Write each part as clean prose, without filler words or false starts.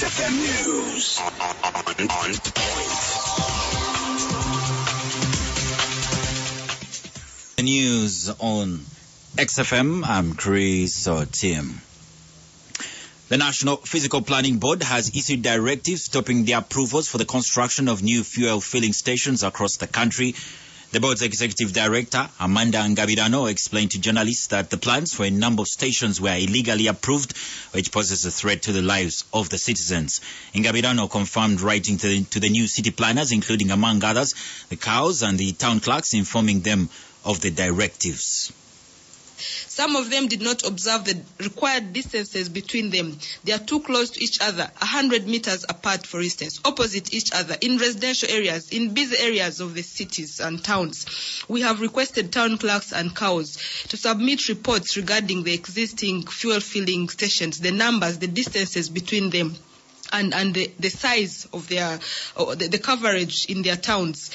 XFM News on point. The news on XFM, I'm Chris Tim. The National Physical Planning Board has issued directives stopping the approvals for the construction of new fuel filling stations across the country. The board's executive director, Amanda Ngabirano, explained to journalists that the plans for a number of stations were illegally approved, which poses a threat to the lives of the citizens. Ngabirano confirmed writing to the new city planners, including, among others, the COWs and the town clerks, informing them of the directives. Some of them did not observe the required distances between them. They are too close to each other, 100 meters apart, for instance, opposite each other, in residential areas, in busy areas of the cities and towns. We have requested town clerks and COWs to submit reports regarding the existing fuel filling stations, the numbers, the distances between them, and the size of the coverage in their towns.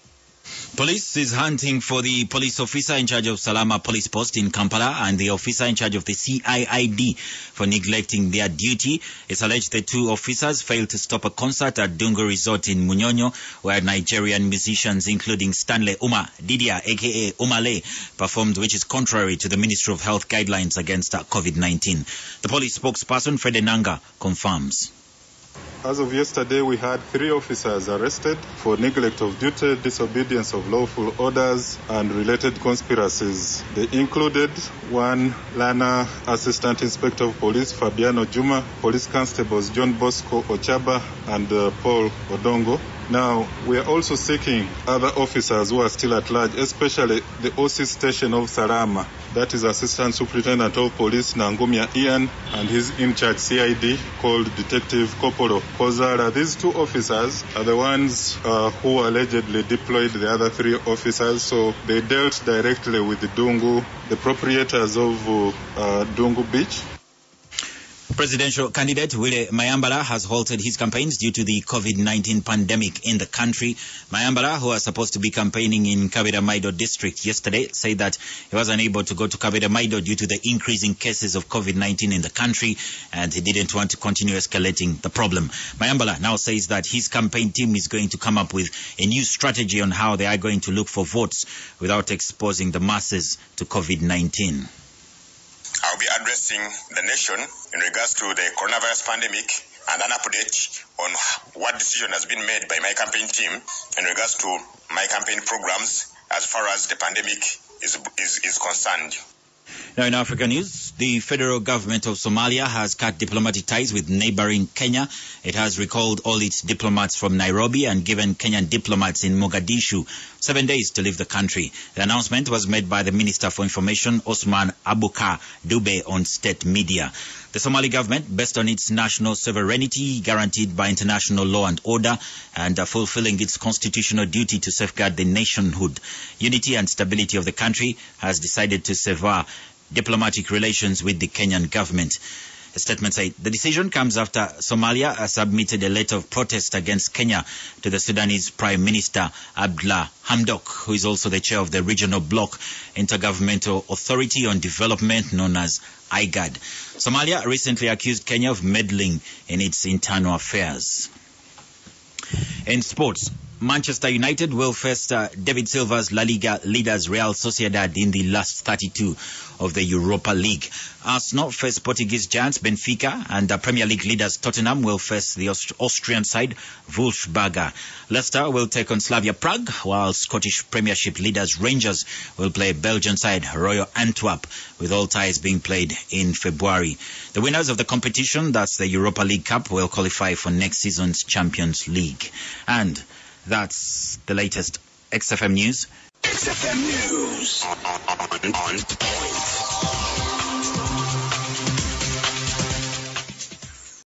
Police is hunting for the police officer in charge of Salama Police Post in Kampala and the officer in charge of the CIID for neglecting their duty. It's alleged the two officers failed to stop a concert at Dungu Resort in Munyonyo, where Nigerian musicians including Stanley Uma Didia, aka Umale, performed, which is contrary to the Ministry of Health guidelines against COVID-19. The police spokesperson, Fred Enanga, confirms. As of yesterday, we had 3 officers arrested for neglect of duty, disobedience of lawful orders, and related conspiracies. They included 1 Lana Assistant Inspector of Police Fabiano Juma, Police Constables John Bosco Ochaba, and Paul Odongo. Now, we are also seeking other officers who are still at large, especially the OC station of Salama. That is Assistant Superintendent of Police Nangumia Ian and his in-charge CID called Detective Kopolo Kozara. These 2 officers are the ones who allegedly deployed the other 3 officers. So they dealt directly with the Dungu, the proprietors of Dungu Beach. Presidential candidate Willie Mayambala has halted his campaigns due to the COVID-19 pandemic in the country. Mayambala, who was supposed to be campaigning in Kabera Maido district yesterday, said that he was unable to go to Kabera Maido due to the increasing cases of COVID-19 in the country, and he didn't want to continue escalating the problem. Mayambala now says that his campaign team is going to come up with a new strategy on how they are going to look for votes without exposing the masses to COVID-19. I'll be addressing the nation in regards to the coronavirus pandemic and an update on what decision has been made by my campaign team in regards to my campaign programs as far as the pandemic is concerned. Now in Africa news, the federal government of Somalia has cut diplomatic ties with neighboring Kenya. It has recalled all its diplomats from Nairobi and given Kenyan diplomats in Mogadishu 7 days to leave the country. The announcement was made by the Minister for Information, Osman Abukar Dube, on state media. The Somali government, based on its national sovereignty guaranteed by international law and order, and fulfilling its constitutional duty to safeguard the nationhood, unity and stability of the country, has decided to sever diplomatic relations with the Kenyan government. A statement said the decision comes after Somalia submitted a letter of protest against Kenya to the Sudanese Prime Minister Abdullah Hamdok, who is also the chair of the Regional Bloc Intergovernmental Authority on Development, known as IGAD. Somalia recently accused Kenya of meddling in its internal affairs. In sports, Manchester United will face David Silva's La Liga leaders Real Sociedad in the last 32 of the Europa League. Arsenal face Portuguese giants Benfica, and Premier League leaders Tottenham will face the Austrian side Wolfsberger. Leicester will take on Slavia Prague, while Scottish Premiership leaders Rangers will play Belgian side Royal Antwerp, with all ties being played in February. The winners of the competition, that's the Europa League Cup, will qualify for next season's Champions League. And that's the latest XFM News. XFM News on point.